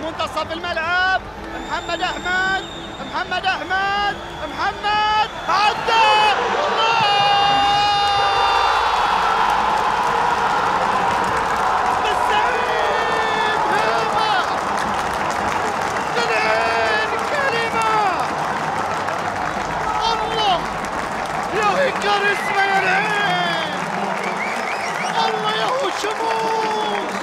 منتصف الملعب. محمد أحمد عدى. بالسعيد هامة تنعين كلمة. الله يا كاريزما يا العين. الله يا هو شموس.